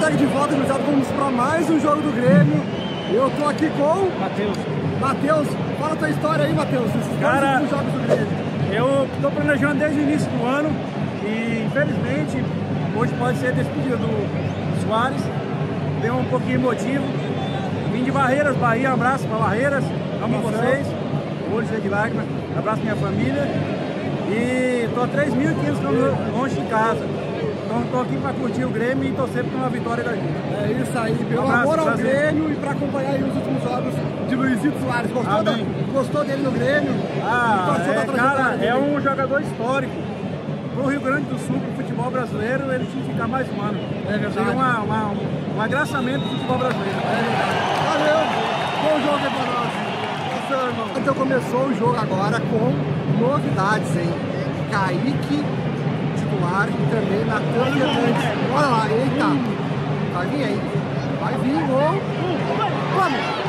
Hashtag de volta, cruzado, vamos para mais um jogo do Grêmio. Eu tô aqui com... Matheus, fala a tua história aí, Matheus. Cara, os jogos do Grêmio. Eu tô planejando desde o início do ano e infelizmente hoje pode ser despedida do Soares. Deu um pouquinho emotivo. Vim de Barreiras, Bahia, um abraço para Barreiras, amo vocês, olho cheio de lágrimas, abraço minha família. E tô a 3.500 km longe de casa. Então tô aqui para curtir o Grêmio e torcer por uma vitória da gente. É isso aí, pelo amor ao Grêmio e para acompanhar aí os últimos jogos de Luizito Soares. Gostou dele no Grêmio? Cara, é um jogador histórico. Pro Rio Grande do Sul, pro futebol brasileiro, ele tinha que ficar mais um ano. É verdade. Seria um agraçamento do futebol brasileiro. Valeu, bom jogo aí pra nós. Nossa, irmão. Então começou o jogo agora com novidades, hein? Kaique, titular, e também Natan Fernandes. Olha lá, eita! Vai vir aí. Vai vir, gol. Vamos!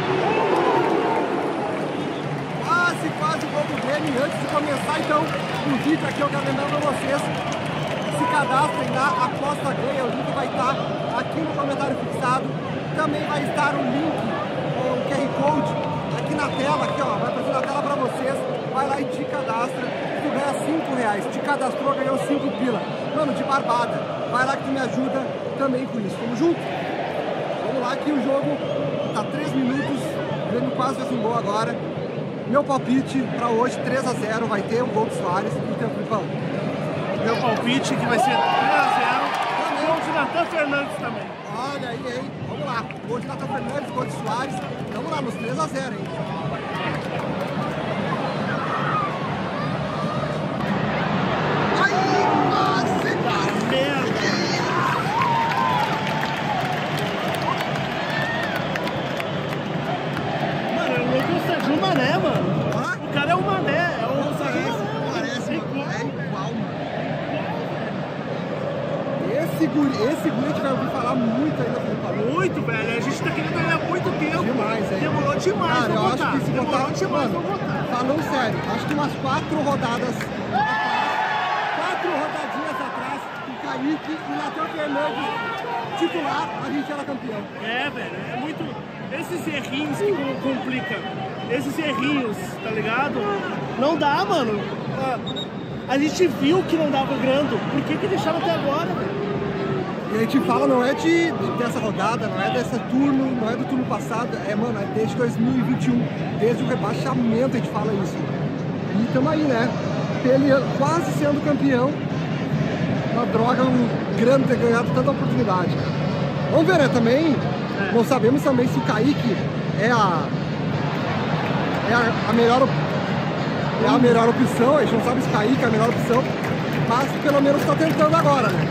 Quase o gol do Grêmio. E antes de começar, então, o vídeo aqui, eu quero lembrar pra vocês, se cadastrem na Aposta Ganha, o link vai estar aqui no comentário fixado. Também vai estar o link, o QR Code, aqui na tela, aqui ó, vai aparecer na tela pra vocês. Vai lá e te cadastra, tu ganha R$5, te cadastrou, ganhou 5 pila. Mano, de barbada, vai lá que tu me ajuda também com isso, tamo junto? Vamos lá que o jogo tá 3 minutos, o Grêmio quase fez um gol agora. Meu palpite para hoje, 3 a 0, vai ter o gol do Soares e o teu Filipão. Meu palpite que vai ser 3 a 0, gol de Natan Fernandes também. Olha aí, hein? Vamos lá. Gol de Natan Fernandes, gol de Soares. Vamos lá, nos 3 a 0, hein? Aí, quase! Merda! O Mané, mano. Ah? O cara é o Mané. É o Parece, é igual, mano. Esse guri a gente vai ouvir falar muito ainda, Felipe. Muito, velho. A gente tá querendo ele há muito tempo. Demais, hein? Demorou demais, cara, pra eu votar. acho que se Demorou demais pra votar. Falando sério, acho que umas 4 rodadas atrás, 4 rodadinhas atrás, o Kaique e o Natan Fernandes titular, a gente era campeão. É, velho. É muito... Esses errinhos que complicam. Esses errinhos, tá ligado? Não dá, mano. A gente viu que não dava grando. Por que deixaram até agora, velho? E a gente fala, não é dessa rodada, não é desse turno, não é do turno passado, mano, é desde 2021, desde o rebaixamento a gente fala isso. E tamo aí, né? Ele quase sendo campeão, uma droga, um grande ter ganhado tanta oportunidade. Vamos ver, né? Também, não sabemos também se o Kaique é a melhor opção, a gente não sabe se o Kaique é a melhor opção, mas pelo menos tá tentando agora, né?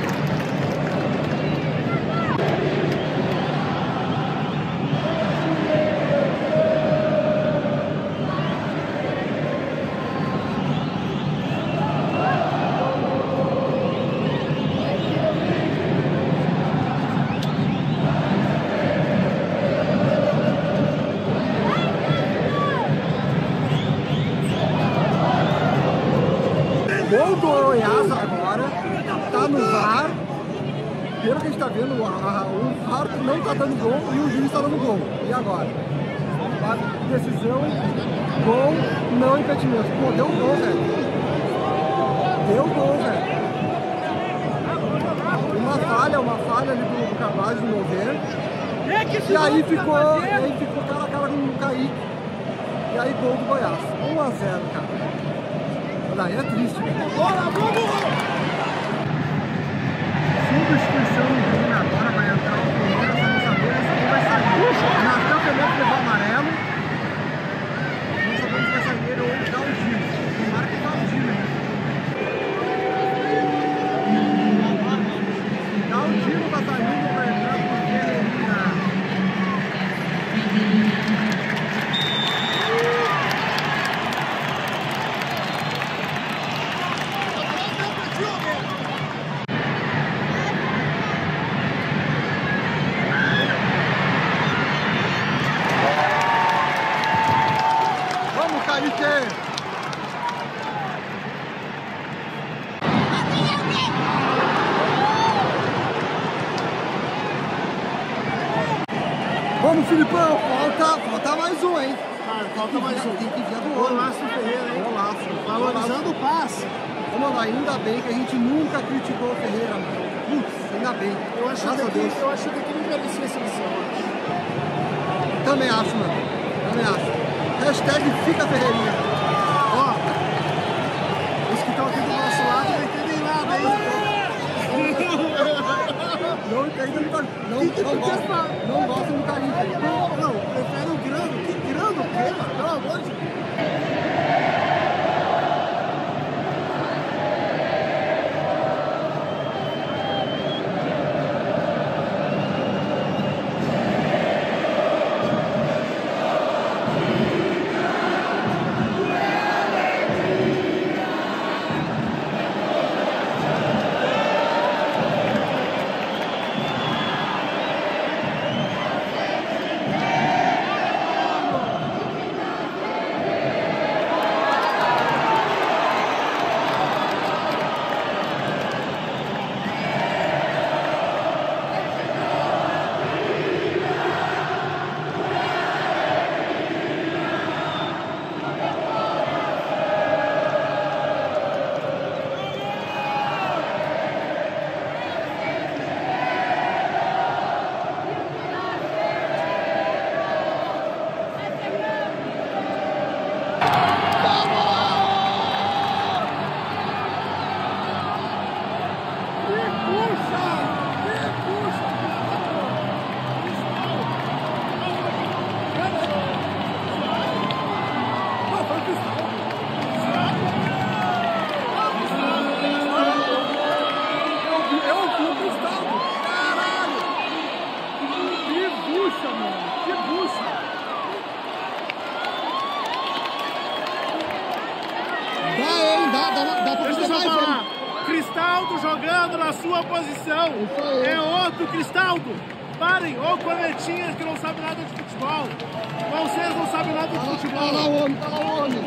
Gol do Goiás agora, tá no VAR, pelo que a gente tá vendo, o VAR não tá dando gol e o juiz tá dando gol. E agora? Decisão, gol, não impedimento. Pô, deu gol, velho. Deu gol, velho. Uma falha ali do Carvalho de mover. E aí ficou cara a cara com o Kaique. E aí gol do Goiás. 1 a 0, cara. Daí é triste, cara. Bora, vamos! Substituição do Grêmio agora, vai entrar o Palmeiras, vamos saber se vai sair. Natan Fernandes levou amarelo. Não sabemos se vai sair ele ou dá o Gil. Tomara que dá o Gil, né? Dá o Gil, tá saindo, vai entrar porque ele Vamos, Filipão, falta mais um, hein? Cara, falta mais um. Tem que vir do outro. Golaço Ferreira, hein? Golaço. Valorizando o passe. Vamos lá, ainda bem que a gente nunca criticou o Ferreira, mano. Putz, ainda bem. Eu acho que ele merecia a seleção. Também acho, mano. Também acho. Hashtag fica Ferreirinha. Ó, os que estão aqui do nosso lado não entendem nada, hein? Não gostam do carinho. Não, prefere o grando. Que grando o quê, mano? Pelo amor de Deus. Cristaldo jogando na sua posição. É outro Cristaldo. Parem, ô cornetinhas que não sabem nada de futebol. Vocês não sabem nada de futebol. Tá lá o homem.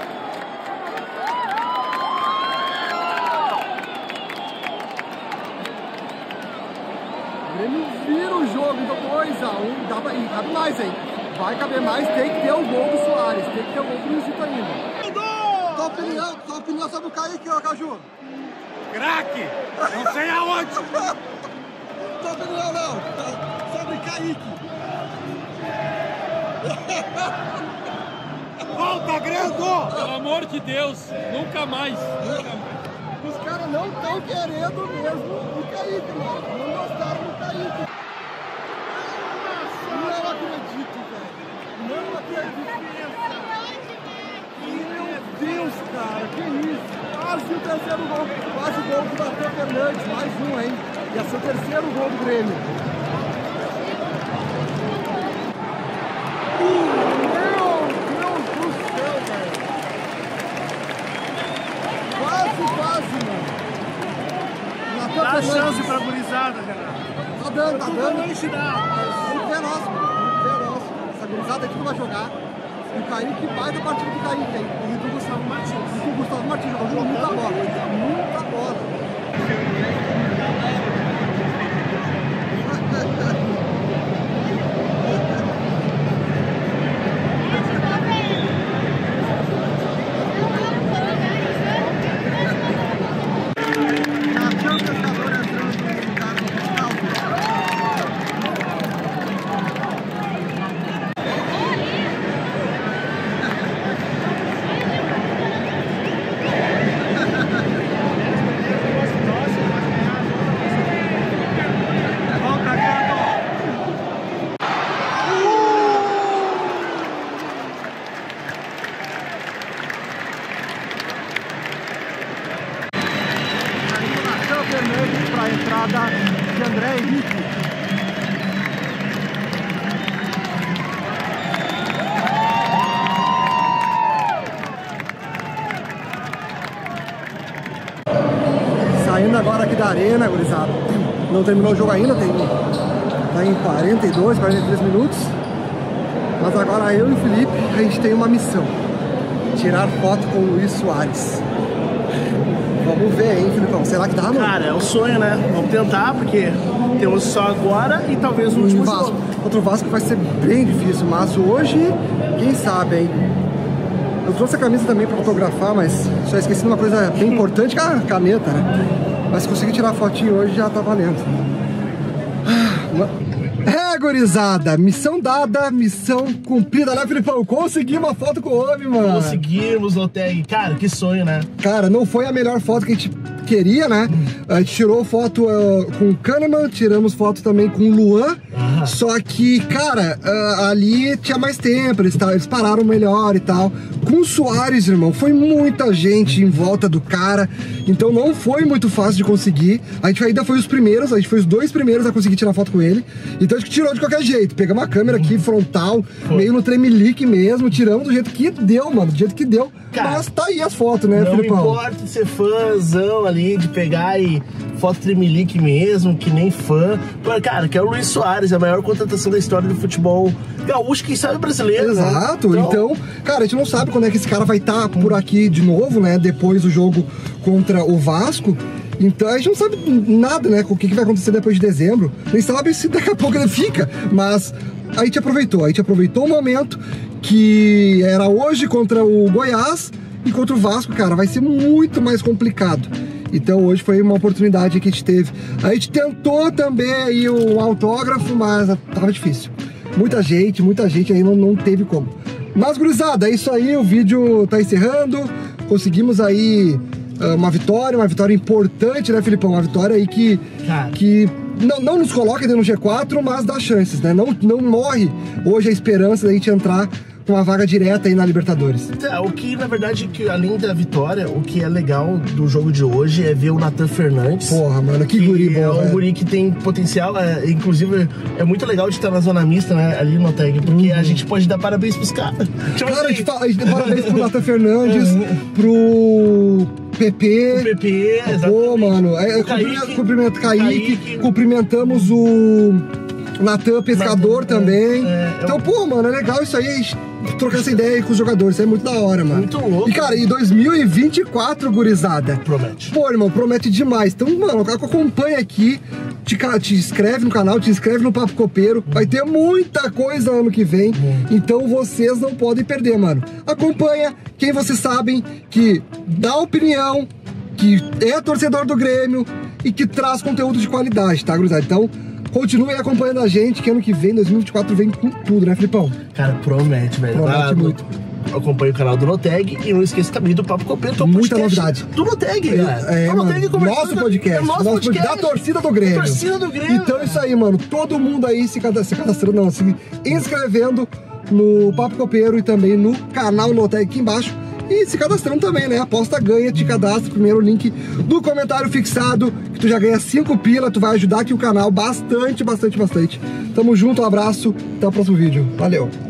O Grêmio vira o jogo, então 2-1. E cabe mais, hein? Vai caber mais, tem que ter o gol do Soares. Tem que ter o gol do Luizito ainda. Tua opinião sobre o Kaique, ô Caju? Craque! Não sei aonde! Tua opinião não, sobre Kaique. Volta, Grando! Pelo amor de Deus, nunca mais! Os caras não estão querendo mesmo o Kaique, mano. Não gostaram do Kaique. Não acredito, velho. Não acredito. Meu Deus, cara, que isso? Quase o terceiro gol, quase o gol do Matheus Fernandes, mais um, hein? Ia ser o terceiro gol do Grêmio. Meu Deus do céu, velho. Quase, mano. Dá chance pra gurizada, Renato. Tá dando. Não te dá. Vamos ver nosso. Essa gurizada aqui não vai jogar. O Kaique vai da partida do Kaique, hein? E do Gustavo Martins. Jogou muita bola. Para a entrada de André Henrique. Saindo agora aqui da arena, gurizada. Não terminou o jogo ainda, tá em 42, 43 minutos. Mas agora eu e o Felipe, a gente tem uma missão: tirar foto com o Luiz Soares. Vamos ver, hein, Filipão? Será que dá, mano? Cara, é um sonho, né? Vamos tentar, porque Temos só agora e talvez o último Vasco. jogo. Contra o Vasco vai ser bem difícil, mas hoje, quem sabe, hein? Eu trouxe a camisa também para fotografar, mas só esqueci de uma coisa bem importante, que é a caneta, né? Mas se conseguir tirar a fotinho hoje já tá valendo. Gurizada, missão dada, missão cumprida, né, Filipão? Consegui uma foto com o homem, mano. Conseguimos, Loteg. Cara, que sonho, né? Cara, não foi a melhor foto que a gente queria, né? A gente tirou foto com o Kahneman, tiramos foto também com o Luan. Só que, cara, ali tinha mais tempo, eles pararam melhor e tal. Com o Soares, irmão, foi muita gente em volta do cara, então não foi muito fácil de conseguir. A gente ainda foi os primeiros, a gente foi os 2 primeiros a conseguir tirar foto com ele. Então a gente tirou de qualquer jeito, pegamos uma câmera aqui frontal, meio no tremelique mesmo, tiramos do jeito que deu, mano, do jeito que deu. Cara, mas tá aí as fotos, né, Filipão? Não importa ser fãzão ali, de pegar e foto tremelique mesmo, que nem fã. Cara, que é o Luis Soares, a maior contratação da história do futebol gaúcho, quem sabe brasileiro. Exato, né? Então, cara, a gente não sabe quando é que esse cara vai estar por aqui de novo, né, depois do jogo contra o Vasco. Então a gente não sabe nada, né, com o que vai acontecer depois de dezembro. Nem sabe se daqui a pouco ele fica, mas a gente aproveitou o momento que era hoje contra o Goiás e contra o Vasco, cara, vai ser muito mais complicado. Então hoje foi uma oportunidade que a gente teve. A gente tentou também aí um autógrafo, mas tava difícil. Muita gente aí não teve como. Mas, gurizada, é isso aí, o vídeo tá encerrando. Conseguimos aí uma vitória importante, né, Filipão? Uma vitória aí que não nos coloca dentro do G4, mas dá chances, né? Não morre hoje a esperança da gente entrar com uma vaga direta aí na Libertadores. O que, na verdade, que além da vitória, o que é legal do jogo de hoje é ver o Nathan Fernandes. Porra, mano, que guri bom, é um guri que tem potencial, inclusive é muito legal de estar na zona mista, né, ali no Tag, porque a gente pode dar parabéns pros caras. Cara, a gente dá parabéns pro Nathan Fernandes, pro PP. Pô, mano, cumprimento Kaique, cumprimentamos o Natan Pescador também. Então, pô, mano, é legal isso aí, trocar essa ideia aí com os jogadores, isso é muito da hora, mano. Muito louco. E, cara, em 2024, gurizada. Promete. Pô, irmão, promete demais. Então, mano, acompanha aqui, te inscreve no canal, te inscreve no Papo Copeiro. Vai ter muita coisa ano que vem. Então, vocês não podem perder, mano. Acompanha quem vocês sabem que dá opinião, que é torcedor do Grêmio e que traz conteúdo de qualidade, tá, gurizada? Então, continue acompanhando a gente, que ano que vem, 2024, vem com tudo, né, Filipão? Cara, promete, velho. Promete muito. Acompanhe o canal do Noteg e não esqueça também do Papo Copeiro, que é o muita novidade. Do Noteg, cara. Nosso podcast. Nosso podcast da torcida do Grêmio. Então é isso aí, mano. Todo mundo aí se cadastrando, não, se inscrevendo no Papo Copeiro e também no canal Noteg aqui embaixo. E se cadastrando também, né? Aposta ganha, te cadastra. Primeiro link do comentário fixado, que tu já ganha 5 pila, tu vai ajudar aqui o canal bastante. Tamo junto, um abraço, até o próximo vídeo. Valeu!